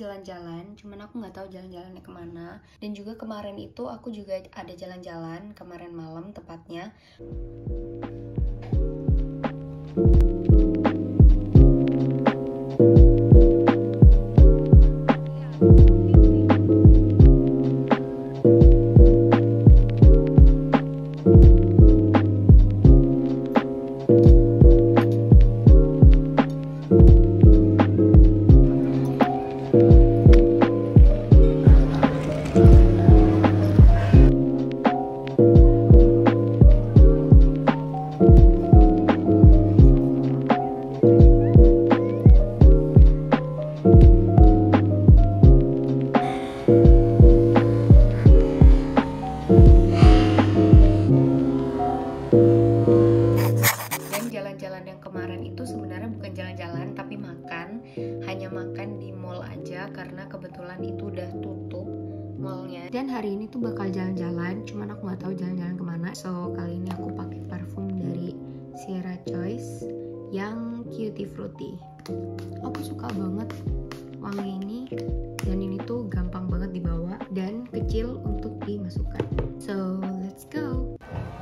jalan-jalan, cuman aku nggak tahu jalan-jalannya kemana. Dan juga kemarin itu aku juga ada jalan-jalan, kemarin malam tepatnya. Jalan-jalan yang kemarin itu sebenarnya bukan jalan-jalan tapi makan, hanya makan di mall aja karena kebetulan itu udah tutup mallnya. Dan hari ini tuh bakal jalan-jalan, cuman aku nggak tahu jalan-jalan kemana. So kali ini aku pakai parfum dari Sierra Choice yang Cutie Fruity. Aku suka banget wangi ini, dan ini tuh gampang banget dibawa dan kecil untuk dimasukkan. So let's go.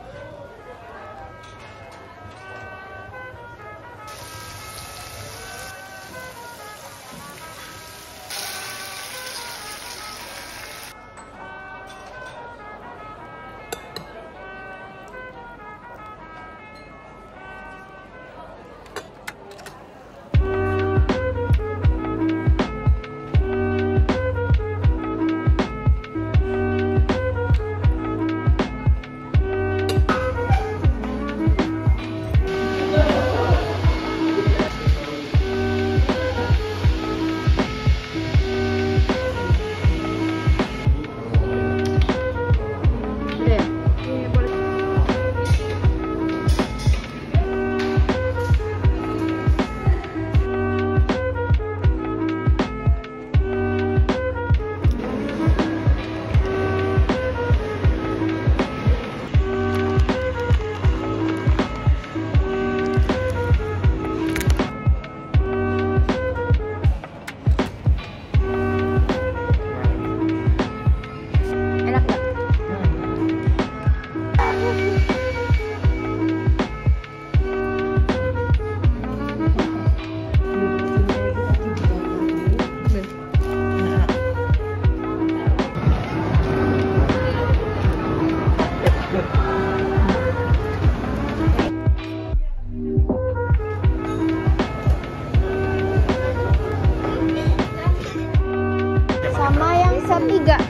Sama yang setiga.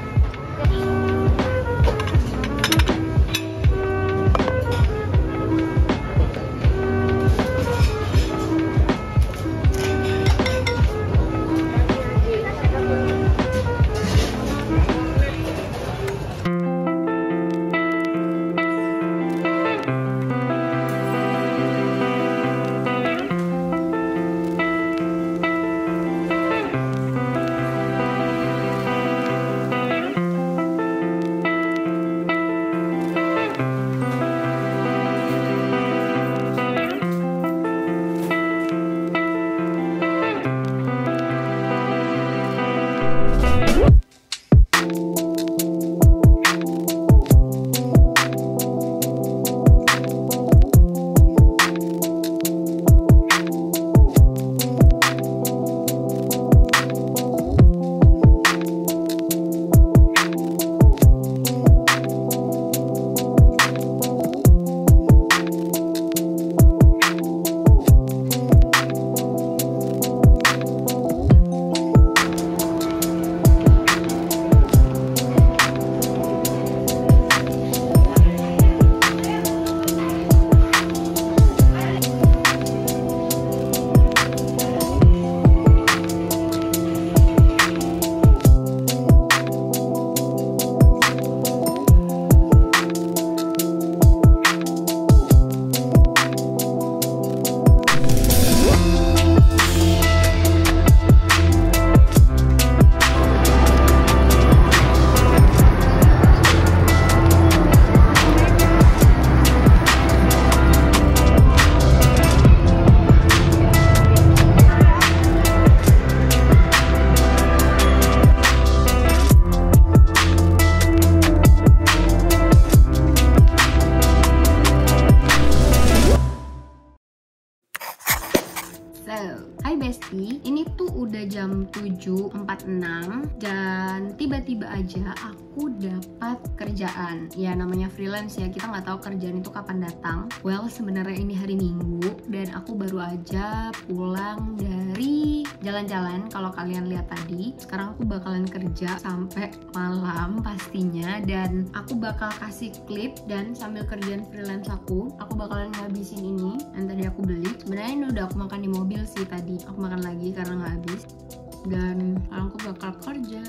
4746 dan tiba-tiba aja aku dapat kerjaan. Ya namanya freelance ya, kita nggak tahu kerjaan itu kapan datang. Well, sebenarnya ini hari Minggu dan aku baru aja pulang dari jalan-jalan. Kalau kalian lihat tadi, sekarang aku bakalan kerja sampai malam pastinya, dan aku bakal kasih klip dan sambil kerjaan freelance aku bakalan ngabisin ini yang tadi aku beli. Sebenarnya ini udah aku makan di mobil sih tadi, aku makan lagi karena nggak habis, dan aku bakal kerja.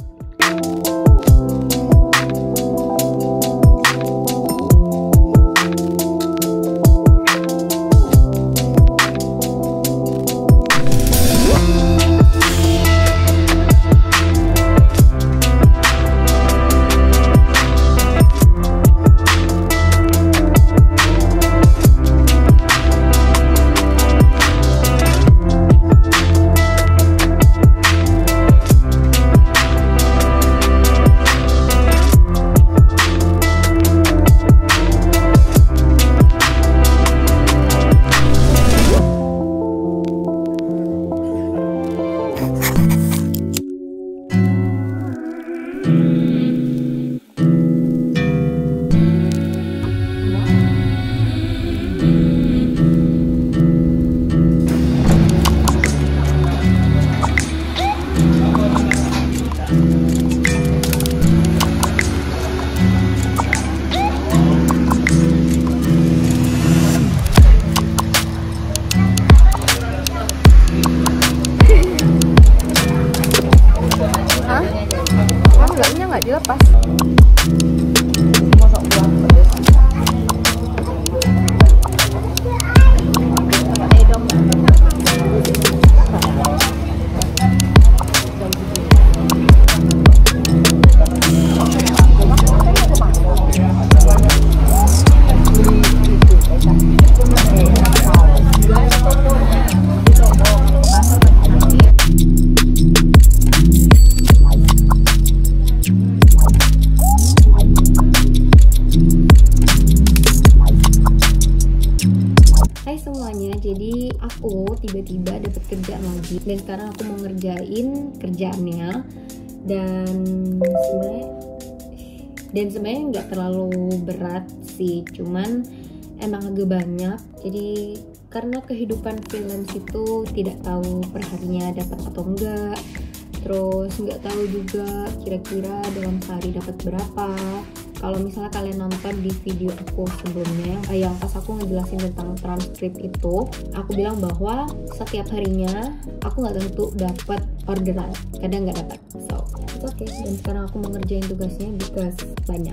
Nggak dilepas. Jadi aku tiba-tiba dapat kerjaan lagi dan sekarang aku mau ngerjain kerjaannya, dan sebenarnya nggak terlalu berat sih, cuman emang agak banyak. Jadi karena kehidupan freelance itu tidak tahu perharinya dapat atau enggak, terus nggak tahu juga kira-kira dalam sehari dapat berapa. Kalau misalnya kalian nonton di video aku sebelumnya yang pas aku ngejelasin tentang transkrip itu, aku bilang bahwa setiap harinya aku nggak tentu dapat orderan, kadang nggak dapat. So it's okay. Dan sekarang aku mau ngerjain tugasnya because banyak.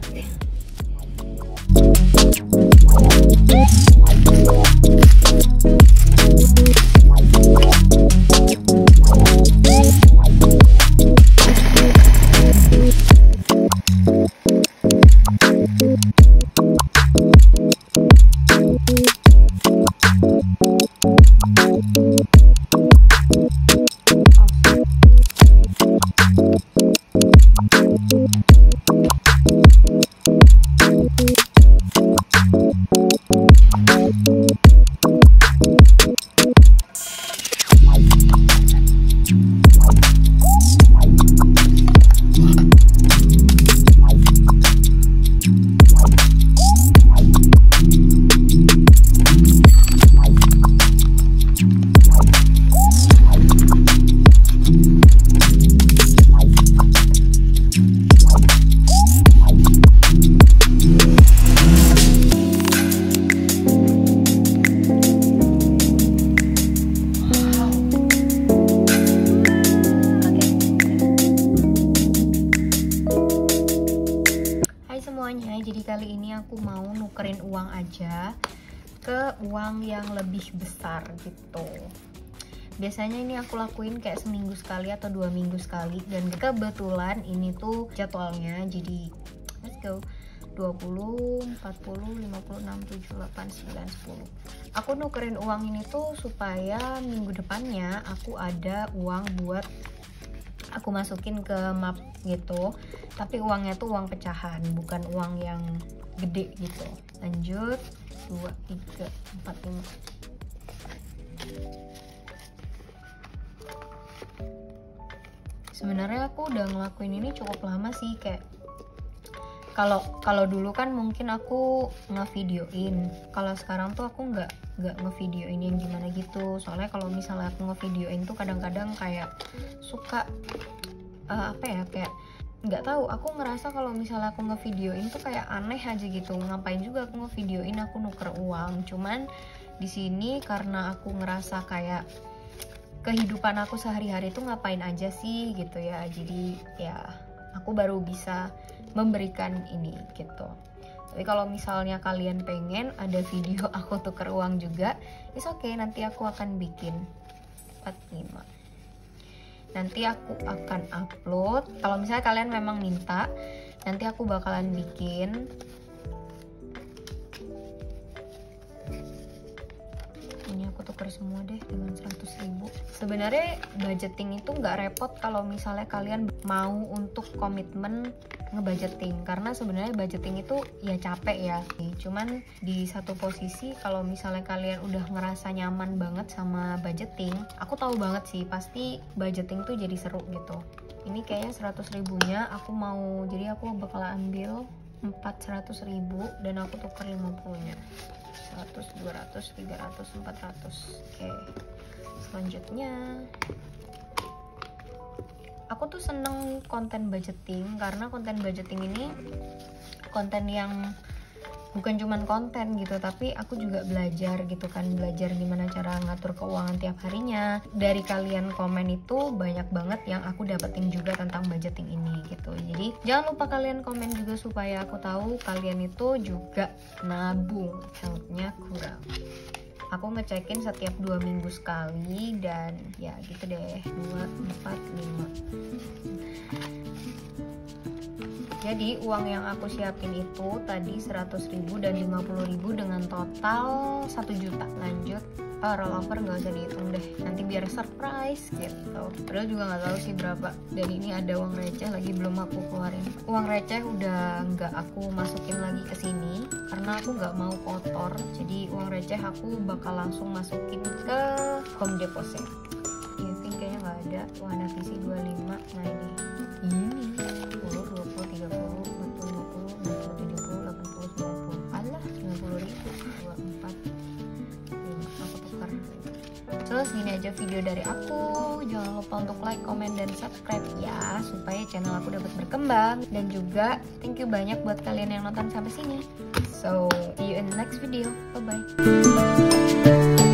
Jadi kali ini aku mau nukerin uang aja ke uang yang lebih besar gitu. Biasanya ini aku lakuin kayak seminggu sekali atau 2 minggu sekali, dan kebetulan ini tuh jadwalnya. Jadi let's go. 20, 40, 50, 60, 7, 8, 9, 10. Aku nukerin uang ini tuh supaya minggu depannya aku ada uang buat aku masukin ke map gitu, tapi uangnya tuh uang pecahan, bukan uang yang gede gitu. Lanjut, 2, 3, 4, 5. Sebenarnya aku udah ngelakuin ini cukup lama sih, kayak kalau dulu kan mungkin aku ngevideoin, kalau sekarang tuh aku nggak ngevideoin yang gimana gitu. Soalnya kalau misalnya aku ngevideoin tuh kadang-kadang kayak suka kayak nggak tahu, aku ngerasa kalau misalnya aku ngevideoin tuh kayak aneh aja gitu. Ngapain juga aku ngevideoin aku nuker uang. Cuman di sini karena aku ngerasa kayak kehidupan aku sehari-hari tuh ngapain aja sih gitu ya, jadi ya aku baru bisa memberikan ini gitu. Tapi kalau misalnya kalian pengen ada video aku tuker uang juga, it's okay, nanti aku akan bikin 45. Nanti aku akan upload. Kalau misalnya kalian memang minta, nanti aku bakalan bikin. Ini aku tuker semua deh dengan 100.000. Sebenarnya budgeting itu nggak repot kalau misalnya kalian mau untuk komitmen ngebudgeting, karena sebenarnya budgeting itu ya capek ya. Cuman di satu posisi kalau misalnya kalian udah ngerasa nyaman banget sama budgeting, aku tahu banget sih pasti budgeting tuh jadi seru gitu. Ini kayaknya 100.000-nya aku mau, jadi aku bakal ambil 400.000 dan aku tuker 50-nya. 100, 200, 300, 400. Oke. Selanjutnya aku tuh seneng konten budgeting, karena konten budgeting ini konten yang bukan cuman konten gitu, tapi aku juga belajar gitu kan, belajar gimana cara ngatur keuangan tiap harinya. Dari kalian komen itu banyak banget yang aku dapetin juga tentang budgeting ini gitu. Jadi jangan lupa kalian komen juga supaya aku tahu kalian itu juga nabung, health-nya kurang. Aku ngecekin setiap 2 minggu sekali, dan ya gitu deh, 2, 4, 5. Jadi uang yang aku siapin itu tadi 100.000 dan 50.000 dengan total 1 juta. Lanjut, rollover nggak usah dihitung deh, nanti biar surprise gitu. Padahal juga nggak tahu sih berapa. Dan ini ada uang receh lagi belum aku keluarin. Uang receh udah nggak aku masukin lagi ke sini karena aku nggak mau kotor. Jadi uang receh aku bakal langsung masukin ke home deposit. I think kayaknya nggak ada. Wahana visi 25. Nah ini 10, 20, 30, 40, 50, 60, 70, 80, 90. Alah, 90.000. 2, 4, 5. Aku tukar. So, segini aja video dari aku. Jangan lupa untuk like, comment, dan subscribe ya, supaya channel aku dapat berkembang. Dan juga thank you banyak buat kalian yang nonton sampai sini. So, see you in the next video. Bye-bye.